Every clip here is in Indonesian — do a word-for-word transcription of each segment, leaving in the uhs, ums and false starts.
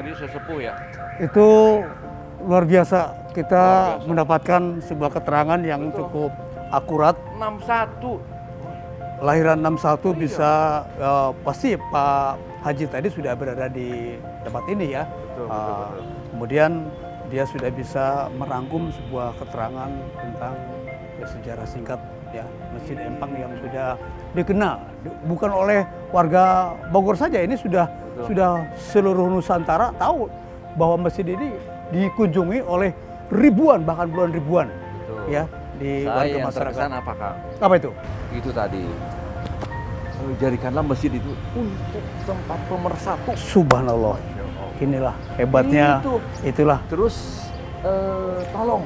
ini sesepuh ya? Itu luar biasa. Kita Luar biasa. mendapatkan sebuah keterangan yang Betul. cukup akurat. enam satu. Lahiran enam satu Oh, iya. bisa, eh, pasti Pak Haji tadi sudah berada di tempat ini ya. Betul, betul, Eh, betul. Kemudian dia sudah bisa merangkum sebuah keterangan tentang ya, sejarah singkat ya Masjid Empang yang sudah dikenal di- bukan oleh warga Bogor saja, ini sudah Betul. sudah seluruh Nusantara tahu bahwa masjid ini dikunjungi oleh ribuan bahkan puluhan ribuan Betul. ya di Saya warga yang masyarakat. terkesan apa, Kang? Apa itu? Itu tadi. Eh, Jadikanlah masjid itu untuk tempat pemersatu. Subhanallah. Inilah hebatnya. Itu. Itulah. Terus eh, tolong.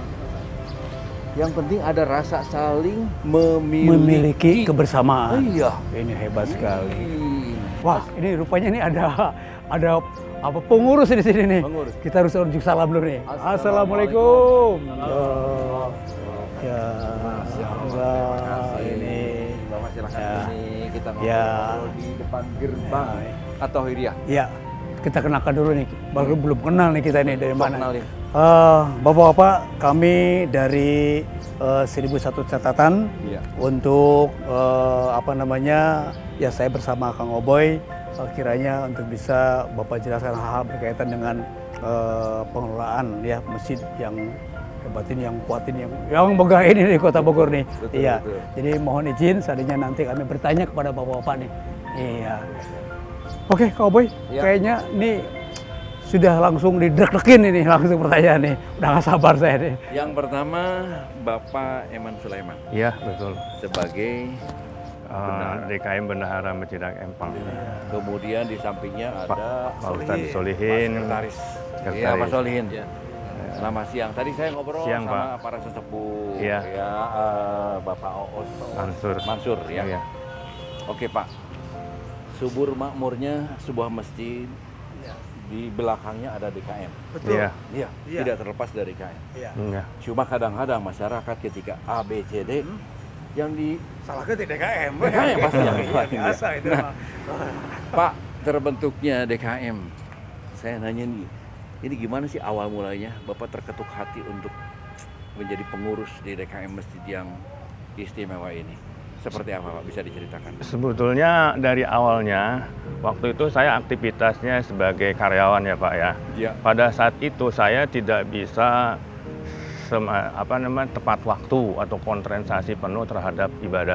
Yang penting ada rasa saling memiliki. Memiliki kebersamaan. Iya. Ini hebat sekali. Hmm. Wah, ini rupanya ini ada ada apa pengurus di sini nih. Pengurus. Kita harus unjuk salam dulu nih. Assalamualaikum. Assalamualaikum. Ya, ya Allah, ini. Bapak silakan Ya. ini kita ngobrol Ya. di depan gerbang Ya. atau Hiriah. Ya, kita kenalkan dulu nih. Baru belum kenal nih kita nih dari Sok mana. kenalin. Eh, Bapak-bapak, kami dari eh, seribu satu catatan Iya. untuk eh, apa namanya, ya saya bersama Kang Oboy eh, kiranya untuk bisa Bapak jelaskan hal-hal berkaitan dengan eh, pengelolaan ya masjid yang hebat ini, yang kuat ini, yang yang megah ini di Kota Bogor nih. Betul, Iya. betul. Jadi mohon izin seandainya nanti kami bertanya kepada Bapak-bapak nih. Iya. Oke, Kang Oboy, Iya. kayaknya nih sudah langsung didrek-dekin ini langsung pertanyaan nih. Udah gak sabar saya nih. Yang pertama Bapak Eman Sulaiman Iya, betul. sebagai Uh, Bendahara. D K M Bendahara Masjid Empang. kemudian di sampingnya ada Pak Ustadz Solihin. Pak Sekretaris. Sekretaris. Iya, Pak Solihin. Selamat siang. Tadi saya ngobrol Siang, sama para sesepuh Iya. ya eh, Bapak Oos Mansur. Mansur ya. Iya. Oke, Pak. Subur makmurnya sebuah masjid, di belakangnya ada D K M. Betul. Iya. Iya, Iya. tidak terlepas dari D K M. Iya. Iya. Cuma kadang-kadang masyarakat ketika A, B, C, D yang di Salahnya di D K M. D K M pasti yang Iya, lain, biasa ya. itu. Nah, mah. Pak, terbentuknya D K M. Saya nanya nih, ini gimana sih awal mulanya Bapak terketuk hati untuk menjadi pengurus di D K M masjid yang istimewa ini? Seperti apa, Pak? Bisa diceritakan? Sebetulnya dari awalnya, waktu itu saya aktivitasnya sebagai karyawan ya Pak ya. Iya. Pada saat itu saya tidak bisa sema- apa namanya tepat waktu atau konsentrasi penuh terhadap ibadah.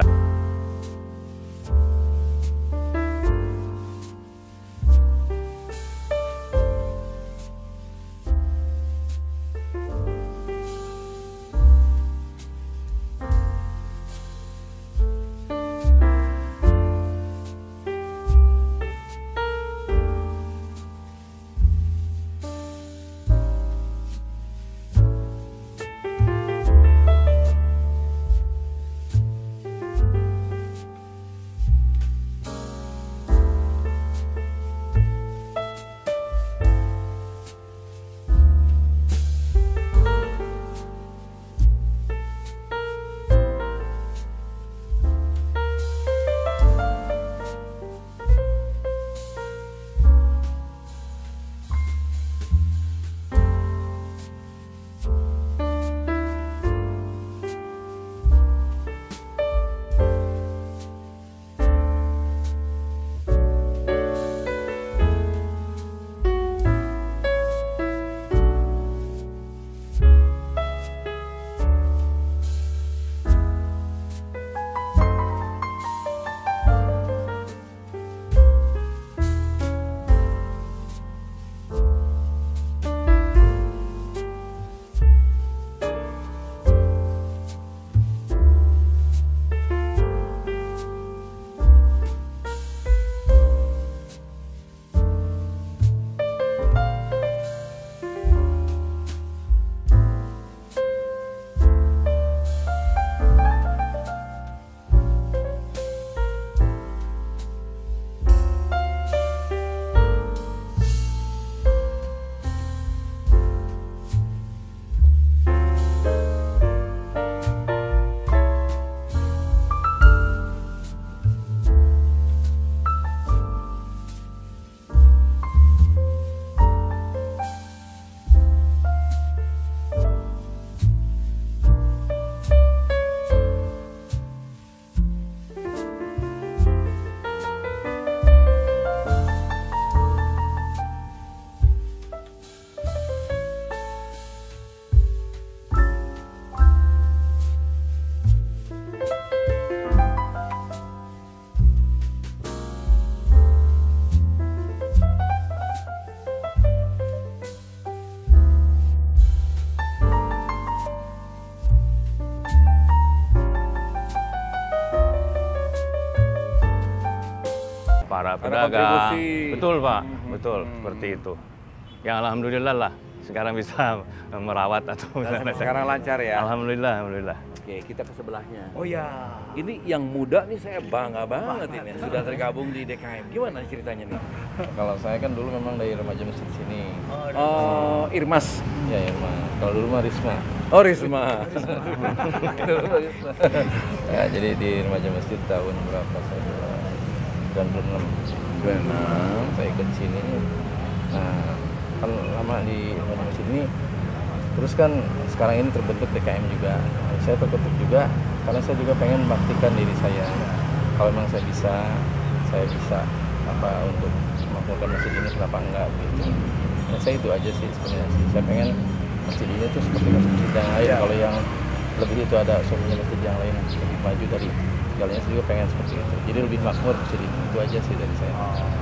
para Ada pedagang. kontribusi. Betul Pak, Hmm, betul hmm. seperti itu. Ya alhamdulillah lah sekarang bisa merawat atau Dan sampai sekarang lancar ya. Alhamdulillah, alhamdulillah. Oke, kita ke sebelahnya. Oh ya. Ini yang muda nih saya bangga banget ini sudah tergabung di D K M. Gimana ceritanya nih? Kalau saya kan dulu memang dari remaja masjid sini. Oh, Irmas. Ya Irma. Kalau dulu mah Risma. Oh, Risma. Ya, jadi di remaja masjid tahun berapa saya? sembilan puluh enam. Benar. Saya ikut sini. Nah, kan lama di remaja masjid ini. Terus kan sekarang ini terbentuk D K M juga. Saya terbentuk juga karena saya juga pengen membuktikan diri saya. Kalau memang saya bisa, saya bisa apa untuk memakmurkan masjid ini, kenapa enggak gitu. Ya, saya itu aja sih sebenarnya. Saya pengen masjid ini tuh seperti masjid yang lain. Kalau yang lebih itu ada suaminya masjid yang lain lebih maju dari segalanya, saya juga pengen seperti itu. Jadi lebih makmur masjid ini. Itu aja sih dari saya.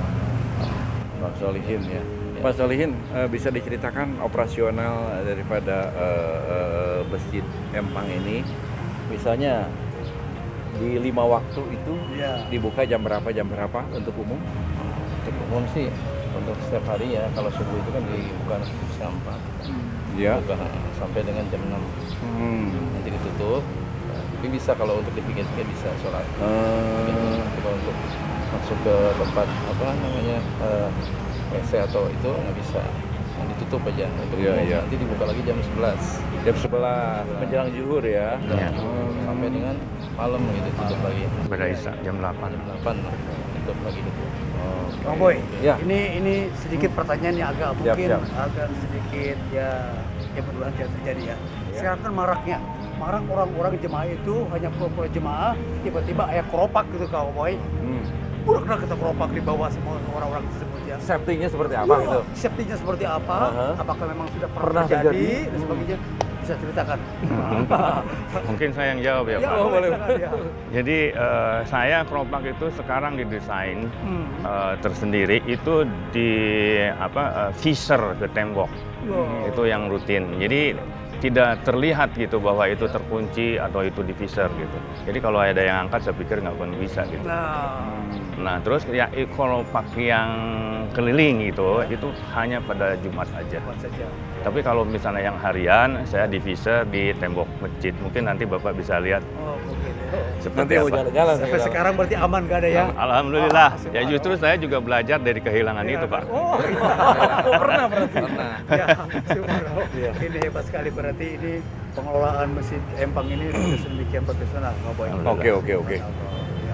Pak Solihin ya. Pak Solihin, eh, bisa diceritakan operasional daripada eh, eh, Masjid Empang ini, misalnya di lima waktu itu Ya. dibuka jam berapa jam berapa untuk umum? Untuk umum sih untuk setiap hari ya. Kalau subuh itu kan dibuka setengah empat. Iya. Buka sampai dengan jam enam. Hmm. Nanti ditutup. Nah, tapi bisa kalau untuk di pinggir-pinggir bisa sholat. Eh, Tapi kalau untuk masuk ke tempat apa namanya eh, W C atau itu nggak bisa. Nah, ditutup aja. Untuk Iya, umum iya. nanti dibuka lagi jam sebelas. jam sebelas menjelang zuhur ya. Iya. Sampai dengan malam gitu tutup lagi. Pada Isya jam delapan. Jam delapan tutup lagi gitu. Bang Boy, Ya. ini ini sedikit pertanyaan yang agak Siap, mungkin siap. agak sedikit ya ya mudah tidak terjadi ya. Sekarang kan maraknya, marak orang-orang jemaah itu hanya pura-pura jemaah, tiba-tiba ayah keropak gitu Kang Boy. Hmm. Udah kena kita keropak di bawah semua orang-orang tersebut ya. Safety-nya seperti apa Ya, gitu? safety-nya seperti apa? Aha. Apakah memang sudah pernah, Pernah terjadi, terjadi? dan sebagainya? Bisa ceritakan. Mungkin saya yang jawab ya Ya, Pak. boleh. silakan, ya. Jadi eh, saya keropak itu sekarang didesain Hmm. eh, tersendiri itu di apa eh, visor ke tembok. Wow. Itu yang rutin. Jadi tidak terlihat gitu bahwa itu terkunci atau itu di visor gitu. Jadi kalau ada yang angkat saya pikir nggak akan bisa gitu. Nah, Nah terus ya eh, kalau pakai yang keliling gitu itu hanya pada Jumat aja. buat saja. Tapi kalau misalnya yang harian saya di visor di tembok masjid. Mungkin nanti Bapak bisa lihat Oh, mungkin. ya. seperti Nanti mau apa. jalan-jalan. Sampai sekarang berarti aman gak ada ya? Alhamdulillah. Ah, Ya justru saya juga belajar dari kehilangan Ya, itu Pak. Oh, iya. Oh, pernah berarti. Pernah. Ya, subhanallah. Ini hebat sekali, berarti ini pengelolaan Masjid Empang ini sudah sedemikian profesional, Pak Boy. Oke, oke, oke. Ya.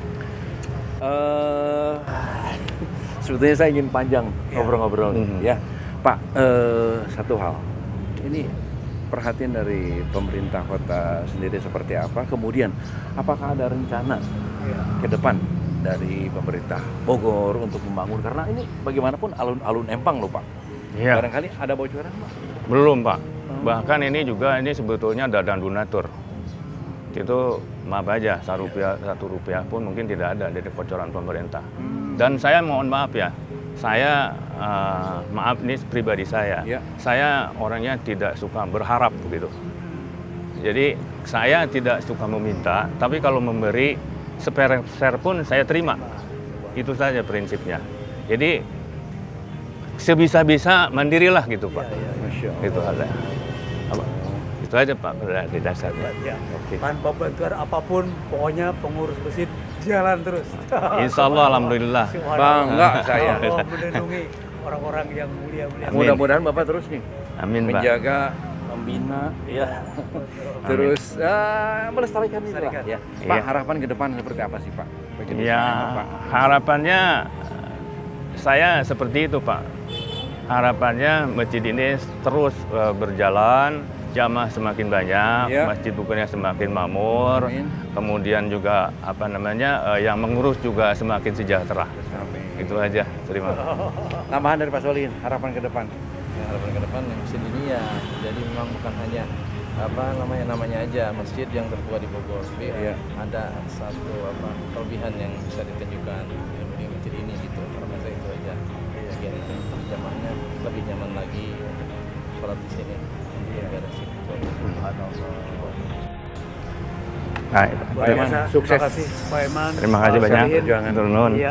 Eh, sebetulnya saya ingin panjang Ya. ngobrol-ngobrol nih, Mhm. ya. Pak, eh, satu hal. Ini perhatian dari pemerintah kota sendiri seperti apa? Kemudian, apakah ada rencana Ya. ke depan dari pemerintah Bogor untuk membangun? Karena ini bagaimanapun alun-alun Empang loh, Pak. Iya. Barangkali ada bocoran, Pak? Belum Pak. Bahkan ini juga ini sebetulnya dadan donatur. Itu maaf aja, satu rupiah, satu rupiah pun mungkin tidak ada dari bocoran pemerintah. Dan saya mohon maaf ya, saya eh, maaf ini pribadi saya, Ya. saya orangnya tidak suka berharap begitu. Jadi saya tidak suka meminta, tapi kalau memberi sepeser pun saya terima. Itu saja prinsipnya. Jadi sebisa-bisa mandirilah gitu Pak. Ya, ya, ya. Masya Allah. Itu aja. Apa? Itu aja Pak di dasarnya. Hebat, ya. Oke. Tanpa bantuan apapun, pokoknya pengurus masjid jalan terus. Insya Allah, alhamdulillah. Subhanallah. Bangga saya. Allah melindungi orang-orang yang mulia-mulia. Amin. Mudah-mudahan Bapak terus nih Amin Pak. menjaga, membina, ya. Terus ah, melestarikan itu lah, Melestarikan. ya. Pak, Iya. harapan ke depan seperti apa sih Pak? Bagi Ya masyarakat, Pak? harapannya saya seperti itu Pak. Harapannya masjid ini terus eh, berjalan, jamaah semakin banyak, Ya. masjid bukannya semakin makmur, Amin. kemudian juga apa namanya eh, yang mengurus juga semakin sejahtera. Amin. Itu aja. Terima kasih. Tambahan dari Pak Solihin, harapan ke depan. Ya, harapan ke depan yang masjid ini ya jadi memang bukan hanya apa namanya namanya aja masjid yang tertua di Bogor, tapi Iya. ada satu apa kelebihan yang bisa ditunjukkan di masjid ini gitu. Karena saya itu aja. Biar jamaahnya lebih nyaman lagi untuk sholat di sini. Iya. Ada sih. Nah, Luar Pak Iman, biasa. sukses. Terima kasih Pak Iman. terima kasih Pak banyak. Syarihin. Perjuangan. Turun. Iya.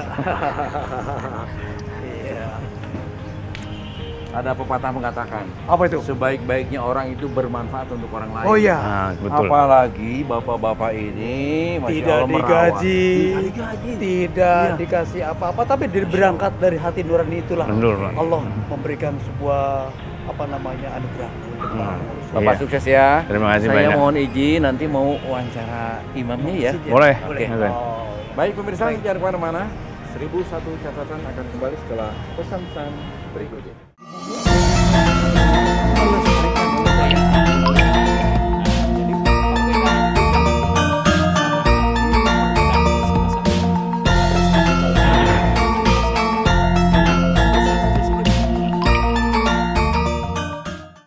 Iya. Ada pepatah mengatakan, Apa itu? sebaik-baiknya orang itu bermanfaat untuk orang lain. Oh iya. Nah, betul. Apalagi bapak-bapak ini, Masya Tidak Allah, merawat. digaji, Tidak digaji. tidak Iya. dikasih apa-apa, tapi dari berangkat dari hati nurani itulah Betul, Pak. Allah memberikan sebuah apa namanya anugerah untuk Hmm. para pengurus. Bapak Iya. sukses ya. Terima kasih Saya banyak. mohon izin nanti mau wawancara imamnya ya. Boleh. Oke. Oke. Oh, Baik pemirsa, jangan kemana-mana. seribu satu catatan akan kembali setelah pesan-pesan berikut ini.